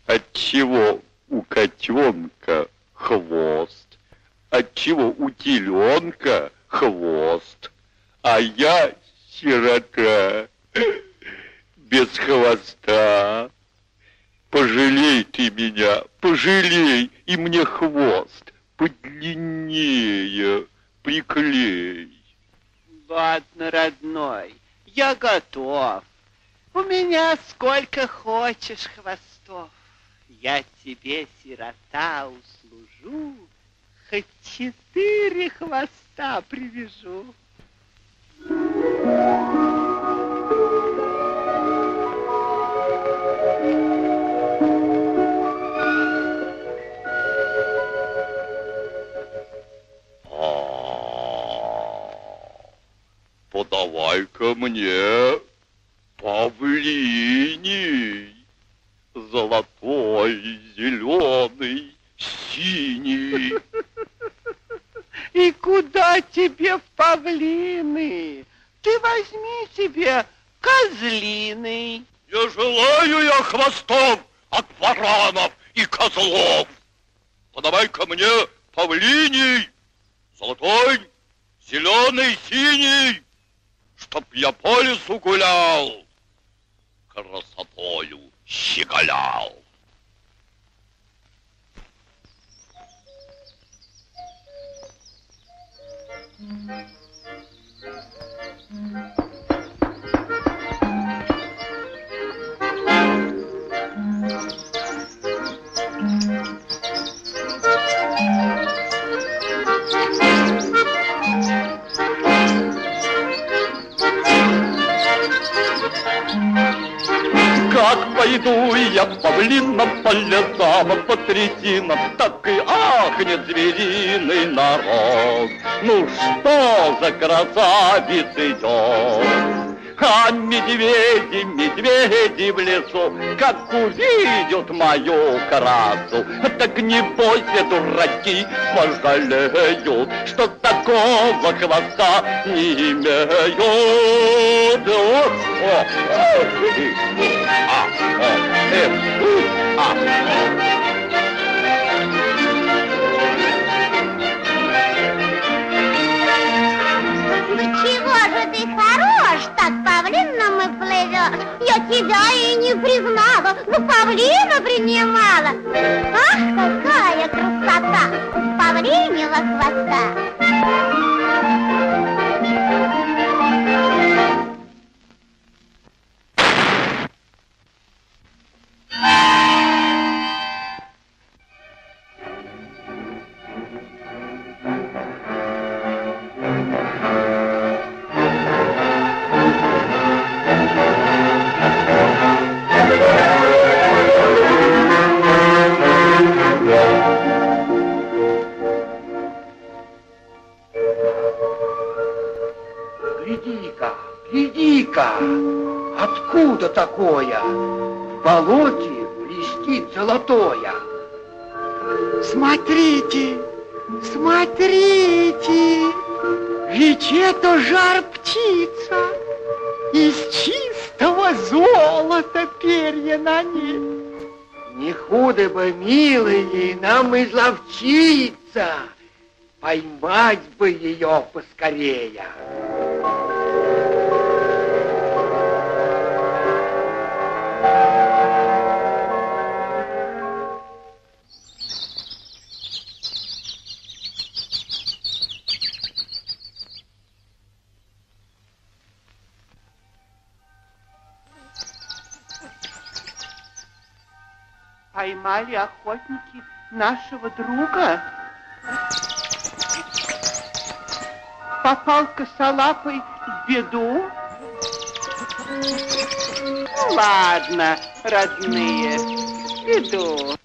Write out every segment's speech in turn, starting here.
Отчего у котенка хвост, отчего у теленка хвост, а я сирота без хвоста. Пожалей ты меня, пожалей, и мне хвост подлиннее приклей. Ладно, родной, я готов. У меня сколько хочешь хвостов. Я тебе, сирота, услужу, хоть 4 хвоста привяжу. Подавай-ка мне павлиний, золотой, зеленый, синий. И куда тебе в павлины? Ты возьми себе козлиный. Не желаю я хвостов от баранов и козлов. Подавай-ка мне павлиний, золотой, зеленый, синий, чтоб я по лесу гулял, красотою щеголял. Как пойду я по павлинам, по лесам, по трясинам, так и ахнет звериный народ. Ну что за красавец идет? А медведи, медведи в лесу, как увидят мою красу, так не бойся, дураки, пожалеют, что такого хвоста не имеют. Ничего же ты хорош, так павлином и плывешь. Я тебя и не признала, но павлина принимала. Ах, какая красота павлиньего хвоста! Гляди-ка, откуда такое? В болоте блестит золотое. Смотрите, смотрите, ведь это жар-птица, из чистого золота перья на ней. Не худо бы, милые, нам изловчиться, поймать бы ее поскорее. Поймали охотники нашего друга. Попал косолапый в беду. Ну, ладно, родные, иду.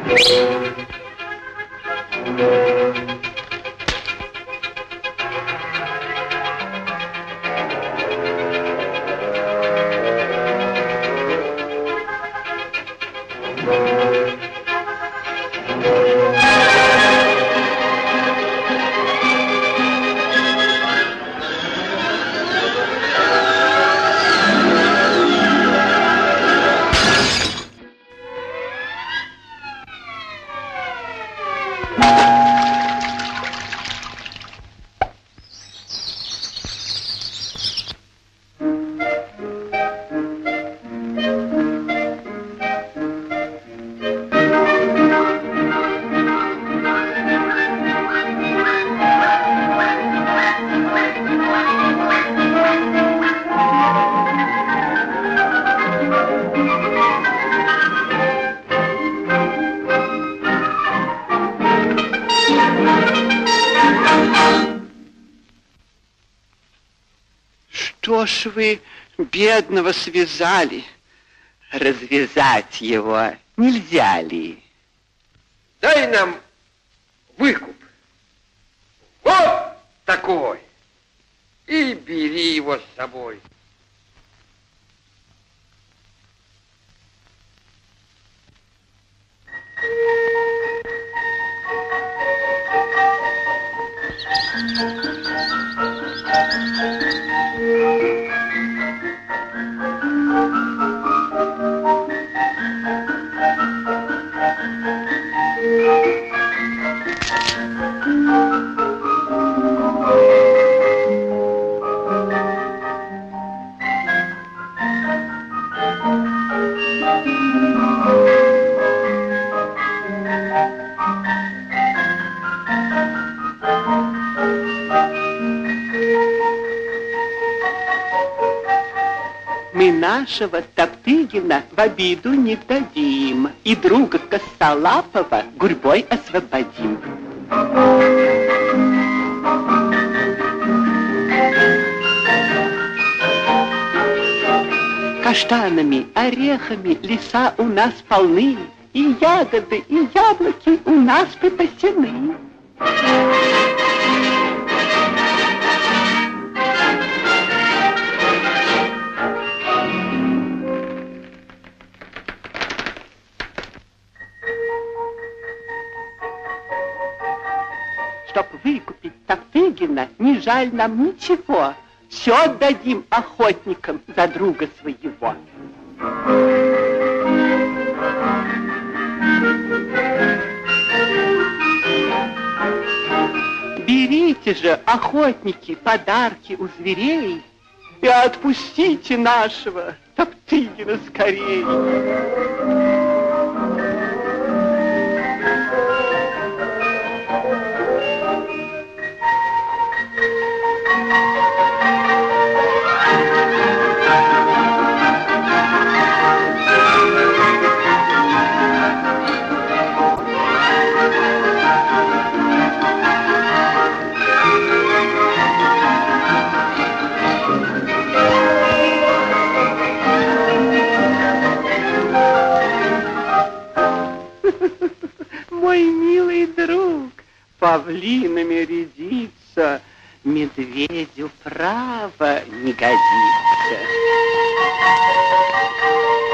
Что ж вы бедного связали? Развязать его нельзя ли? Дай нам выкуп. Вот такой. И бери его с собой. Мы нашего Топтыгина в обиду не дадим, и друга Косолапова гурьбой освободим. Каштанами, орехами леса у нас полны, и ягоды, и яблоки у нас припасены. Чтоб выкупить Топтыгина, не жаль нам ничего. Все отдадим охотникам за друга своего. Берите же, охотники, подарки у зверей и отпустите нашего Топтыгина скорей. Мой милый друг, павлинами рядиться медведю право не годится.